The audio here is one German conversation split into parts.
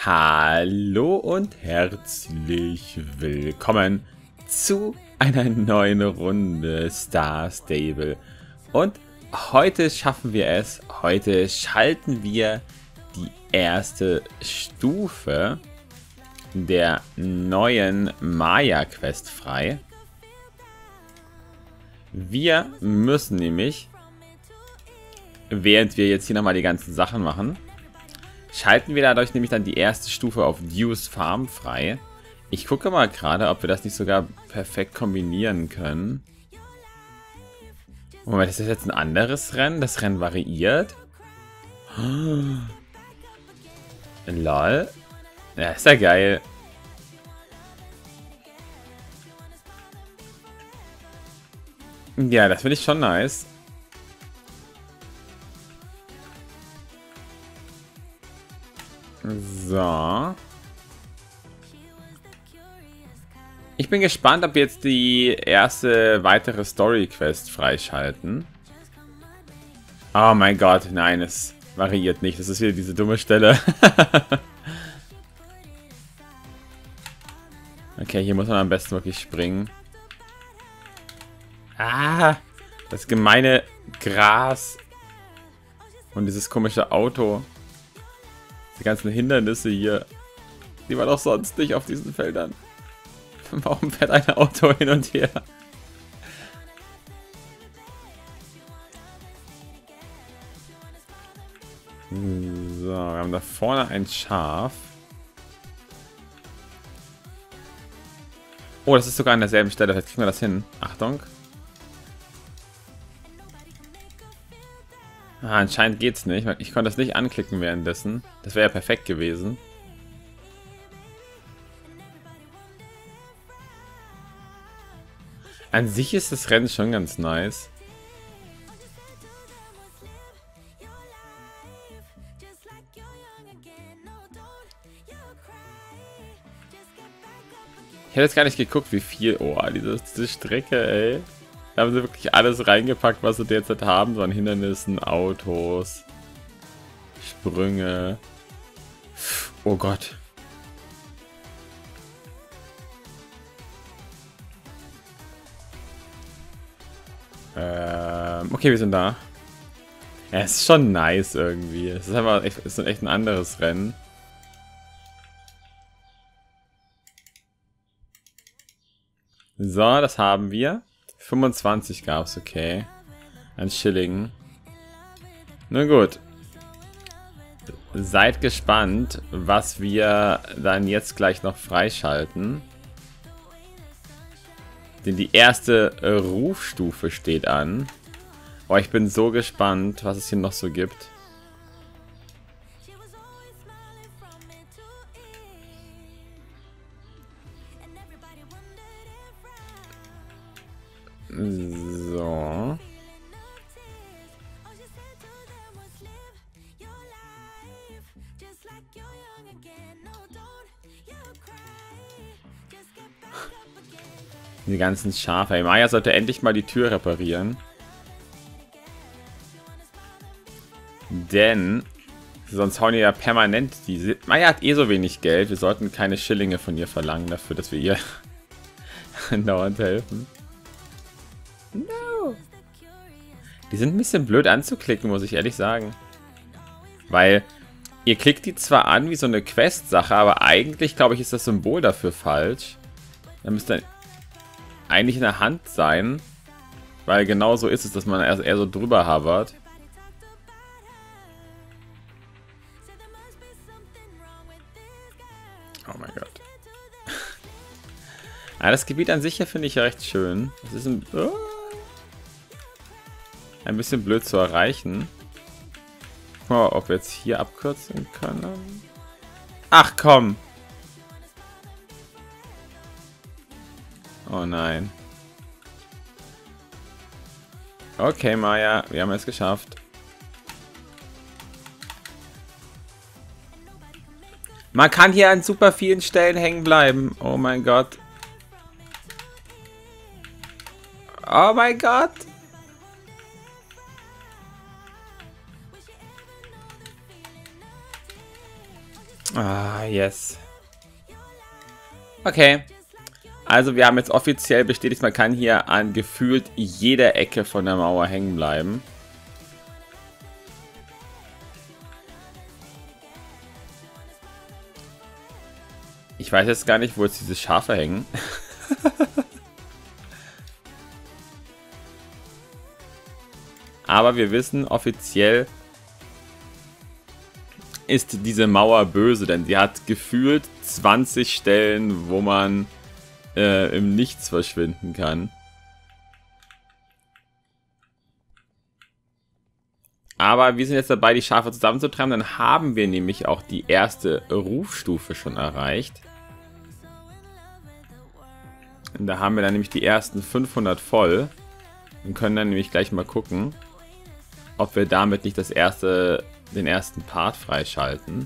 Hallo und herzlich willkommen zu einer neuen Runde Star Stable. Und heute schaffen wir es, heute schalten wir die erste Stufe der neuen Maya-Quest frei. Wir müssen nämlich, während wir jetzt hier nochmal die ganzen Sachen machen, schalten wir dadurch nämlich dann die erste Stufe auf Dew's Farm frei. Ich gucke mal gerade, ob wir das nicht sogar perfekt kombinieren können. Moment, ist das jetzt ein anderes Rennen? Das Rennen variiert? Lol. Ja, ist ja geil. Ja, das finde ich schon nice. So. Ich bin gespannt, ob wir jetzt die erste weitere Story-Quest freischalten. Oh mein Gott, nein, es variiert nicht. Das ist wieder diese dumme Stelle. Okay, hier muss man am besten wirklich springen. Ah, das gemeine Gras. Und dieses komische Auto. Die ganzen Hindernisse hier, die waren doch sonst nicht auf diesen Feldern. Warum fährt ein Auto hin und her? So, wir haben da vorne ein Schaf. Oh, das ist sogar an derselben Stelle. Vielleicht kriegen wir das hin. Achtung. Ah, anscheinend geht's nicht. Ich konnte das nicht anklicken währenddessen. Das wäre ja perfekt gewesen. An sich ist das Rennen schon ganz nice. Ich hätte jetzt gar nicht geguckt, wie viel... Oh, diese Strecke, ey. Da haben sie wirklich alles reingepackt, was sie derzeit haben. So an Hindernissen, Autos, Sprünge. Oh Gott. Okay, wir sind da. Ja, es ist schon nice irgendwie. Es ist einfach echt, es ist echt ein anderes Rennen. So, das haben wir. 25 gab es, okay. An Schillingen. Nun gut. Seid gespannt, was wir dann jetzt gleich noch freischalten. Denn die erste Rufstufe steht an. Oh, ich bin so gespannt, was es hier noch so gibt. So. Die ganzen Schafe. Hey, Maya sollte endlich mal die Tür reparieren. Denn sonst hauen die ja permanent die... Maya hat eh so wenig Geld. Wir sollten keine Schillinge von ihr verlangen dafür, dass wir ihr dauernd helfen. No. Die sind ein bisschen blöd anzuklicken, muss ich ehrlich sagen. Weil ihr klickt die zwar an wie so eine Quest-Sache, aber eigentlich, glaube ich, ist das Symbol dafür falsch. Da müsste eigentlich in der Hand sein. Weil genau so ist es, dass man eher so drüber hovert. Oh mein Gott. Ah, das Gebiet an sich hier finde ich ja recht schön. Das ist ein bisschen blöd zu erreichen. Oh, ob wir jetzt hier abkürzen können. Ach komm! Oh nein. Okay, Maya, wir haben es geschafft. Man kann hier an super vielen Stellen hängen bleiben. Oh mein Gott. Oh mein Gott. Ah, yes. Okay. Also wir haben jetzt offiziell bestätigt, man kann hier an gefühlt jeder Ecke von der Mauer hängen bleiben. Ich weiß jetzt gar nicht, wo jetzt diese Schafe hängen. Aber wir wissen, offiziell ist diese Mauer böse, denn sie hat gefühlt 20 Stellen, wo man im Nichts verschwinden kann. Aber wir sind jetzt dabei, die Schafe zusammenzutreiben. Dann haben wir nämlich auch die erste Rufstufe schon erreicht. Und da haben wir dann nämlich die ersten 500 voll. Und können dann nämlich gleich mal gucken, ob wir damit nicht den ersten Part freischalten.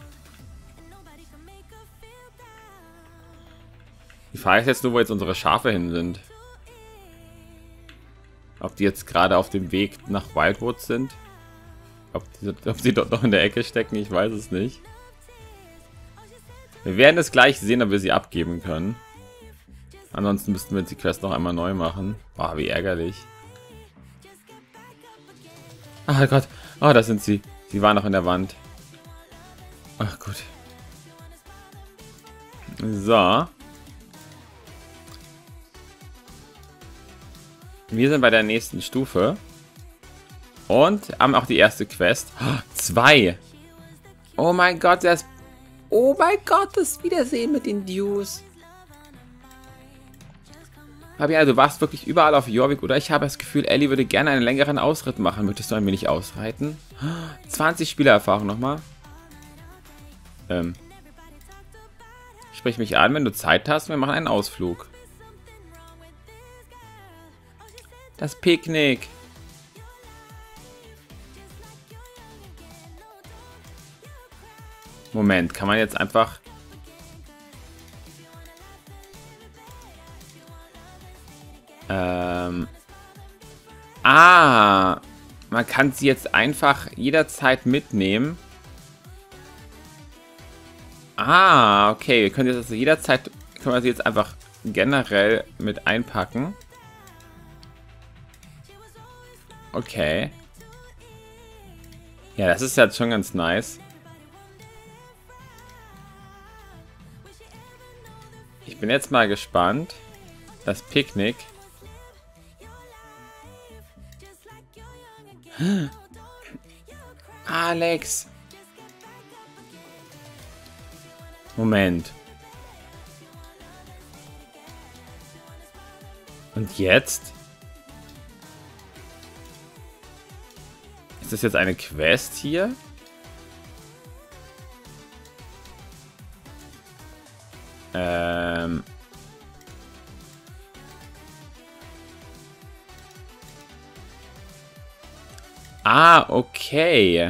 Die Frage ist jetzt nur, wo jetzt unsere Schafe hin sind. Ob die jetzt gerade auf dem Weg nach Wildwood sind. Ob sie dort noch in der Ecke stecken, ich weiß es nicht. Wir werden es gleich sehen, ob wir sie abgeben können. Ansonsten müssten wir jetzt die Quest noch einmal neu machen. Boah, wie ärgerlich. Ach Gott. Oh, da sind sie. Sie waren noch in der Wand. Ach gut. So. Wir sind bei der nächsten Stufe. Und haben auch die erste Quest. Oh, 2. Oh mein Gott, oh mein Gott, das Wiedersehen mit den Dews. Fabiana, du warst wirklich überall auf Jorvik, oder? Ich habe das Gefühl, Ellie würde gerne einen längeren Ausritt machen. Möchtest du ein wenig ausreiten? 20 Spielererfahrung nochmal. Sprich mich an, wenn du Zeit hast. Wir machen einen Ausflug. Das Picknick. Moment, kann man jetzt einfach... man kann sie jetzt einfach jederzeit mitnehmen. Okay, wir können jetzt also jederzeit, können wir sie jetzt einfach generell mit einpacken. Okay. Ja, das ist jetzt schon ganz nice. Ich bin jetzt mal gespannt. Das Picknick. Alex. Moment. Und jetzt? Ist das jetzt eine Quest hier? Okay.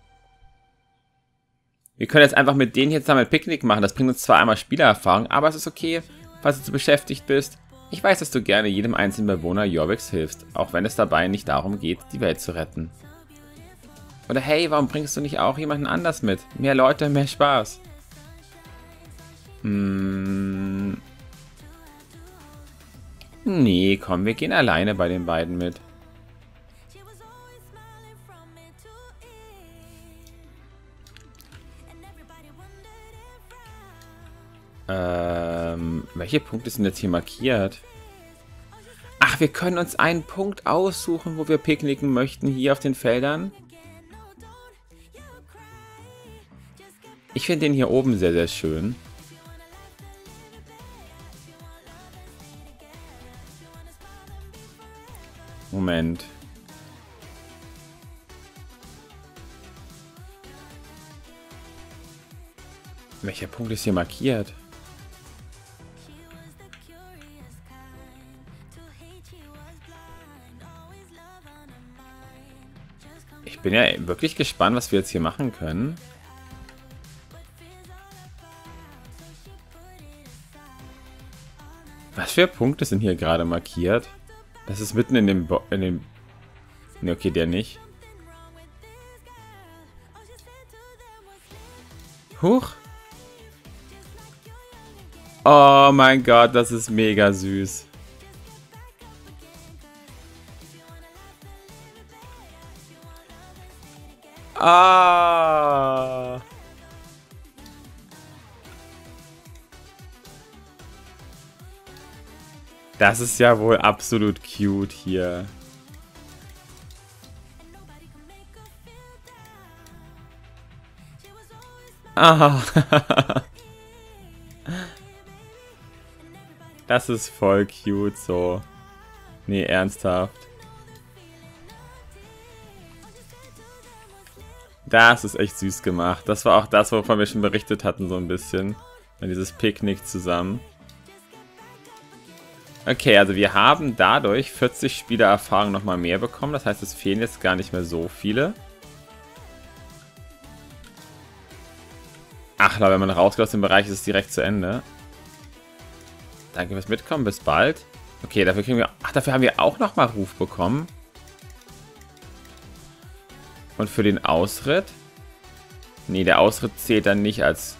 Wir können jetzt einfach mit denen jetzt zusammen ein Picknick machen. Das bringt uns zwar einmal Spielererfahrung, aber es ist okay, falls du zu beschäftigt bist. Ich weiß, dass du gerne jedem einzelnen Bewohner Jorviks hilfst, auch wenn es dabei nicht darum geht, die Welt zu retten. Oder hey, warum bringst du nicht auch jemanden anders mit? Mehr Leute, mehr Spaß. Nee, komm, wir gehen alleine bei den beiden mit. Welche Punkte sind jetzt hier markiert? Ach, wir können uns einen Punkt aussuchen, wo wir picknicken möchten, hier auf den Feldern. Ich finde den hier oben sehr, sehr schön. Moment. Welcher Punkt ist hier markiert? Ich bin ja wirklich gespannt, was wir jetzt hier machen können. Was für Punkte sind hier gerade markiert? Das ist mitten in dem... Ne, okay, der nicht. Huch. Oh mein Gott, das ist mega süß. Ah. Das ist ja wohl absolut cute hier. Ah. Das ist voll cute so. Nee, ernsthaft. Das ist echt süß gemacht. Das war auch das, wovon wir schon berichtet hatten, so ein bisschen. Dieses Picknick zusammen. Okay, also wir haben dadurch 40 Spieler Erfahrung nochmal mehr bekommen. Das heißt, es fehlen jetzt gar nicht mehr so viele. Ach, wenn man rausgeht aus dem Bereich, ist es direkt zu Ende. Danke fürs Mitkommen, bis bald. Okay, dafür kriegen wir... Ach, dafür haben wir auch nochmal Ruf bekommen. Und für den Ausritt? Nee, der Ausritt zählt dann nicht als...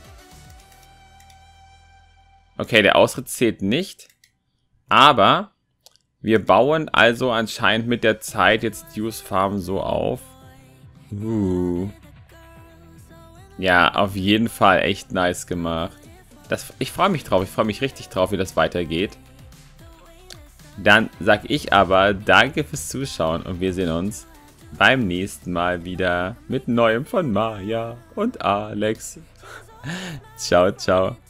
Okay, der Ausritt zählt nicht. Aber wir bauen also anscheinend mit der Zeit jetzt Dews Farm so auf. Ja, auf jeden Fall echt nice gemacht. Ich freue mich drauf. Ich freue mich richtig drauf, wie das weitergeht. Dann sag ich aber danke fürs Zuschauen und wir sehen uns beim nächsten Mal wieder mit Neuem von Maya und Alex. Ciao, ciao.